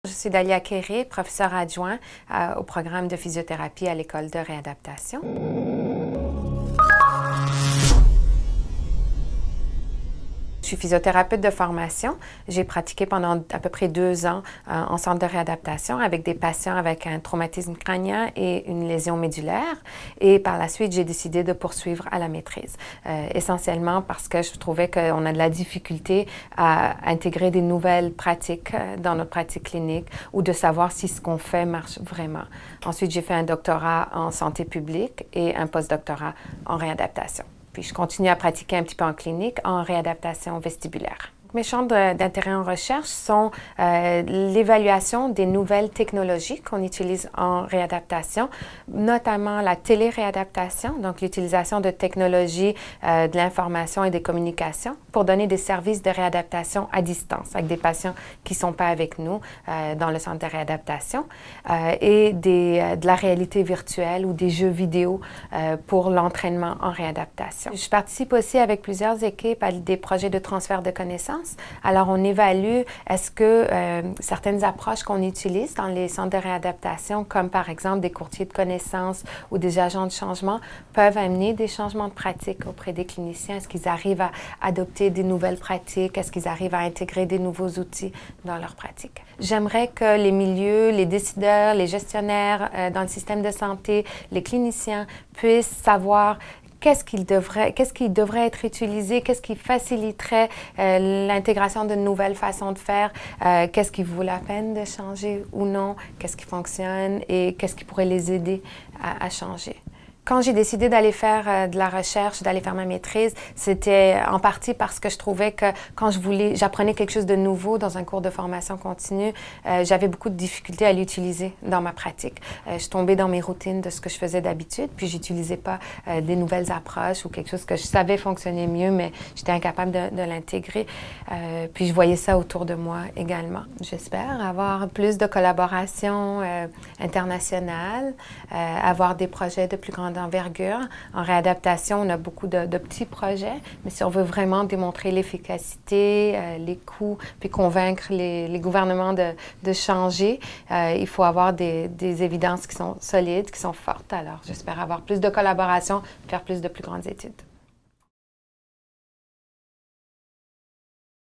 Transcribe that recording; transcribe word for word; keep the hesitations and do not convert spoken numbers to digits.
Je suis Dalia Kéré, professeure adjoint euh, au programme de physiothérapie à l'École de réadaptation. Je suis physiothérapeute de formation. J'ai pratiqué pendant à peu près deux ans euh, en centre de réadaptation avec des patients avec un traumatisme crânien et une lésion médulaire. Et par la suite, j'ai décidé de poursuivre à la maîtrise, euh, essentiellement parce que je trouvais qu'on a de la difficulté à intégrer des nouvelles pratiques dans notre pratique clinique ou de savoir si ce qu'on fait marche vraiment. Ensuite, j'ai fait un doctorat en santé publique et un postdoctorat en réadaptation. Puis je continue à pratiquer un petit peu en clinique en réadaptation vestibulaire. Mes champs d'intérêt en recherche sont euh, l'évaluation des nouvelles technologies qu'on utilise en réadaptation, notamment la téléréadaptation, donc l'utilisation de technologies euh, de l'information et des communications pour donner des services de réadaptation à distance avec des patients qui ne sont pas avec nous euh, dans le centre de réadaptation euh, et des, euh, de la réalité virtuelle ou des jeux vidéo euh, pour l'entraînement en réadaptation. Je participe aussi avec plusieurs équipes à des projets de transfert de connaissances. Alors, on évalue est-ce que euh, certaines approches qu'on utilise dans les centres de réadaptation, comme par exemple des courtiers de connaissances ou des agents de changement, peuvent amener des changements de pratique auprès des cliniciens. Est-ce qu'ils arrivent à adopter des nouvelles pratiques? Est-ce qu'ils arrivent à intégrer des nouveaux outils dans leur pratique? J'aimerais que les milieux, les décideurs, les gestionnaires euh, dans le système de santé, les cliniciens puissent savoir qu'est-ce qui devrait, qu'est-ce qui devrait être utilisé, qu'est-ce qui faciliterait euh, l'intégration de nouvelles façons de faire, euh, qu'est-ce qui vaut la peine de changer ou non, qu'est-ce qui fonctionne et qu'est-ce qui pourrait les aider à, à changer. Quand j'ai décidé d'aller faire euh, de la recherche, d'aller faire ma maîtrise, c'était en partie parce que je trouvais que quand je voulais, j'apprenais quelque chose de nouveau dans un cours de formation continue, euh, j'avais beaucoup de difficultés à l'utiliser dans ma pratique. Euh, je tombais dans mes routines de ce que je faisais d'habitude, puis j'utilisais pas euh, des nouvelles approches ou quelque chose que je savais fonctionner mieux, mais j'étais incapable de, de l'intégrer. Euh, puis je voyais ça autour de moi également. J'espère avoir plus de collaboration euh, internationale, euh, avoir des projets de plus grande d'envergure. En réadaptation, on a beaucoup de, de petits projets, mais si on veut vraiment démontrer l'efficacité, euh, les coûts, puis convaincre les, les gouvernements de, de changer, euh, il faut avoir des, des évidences qui sont solides, qui sont fortes. Alors, j'espère avoir plus de collaboration, faire plus de plus grandes études.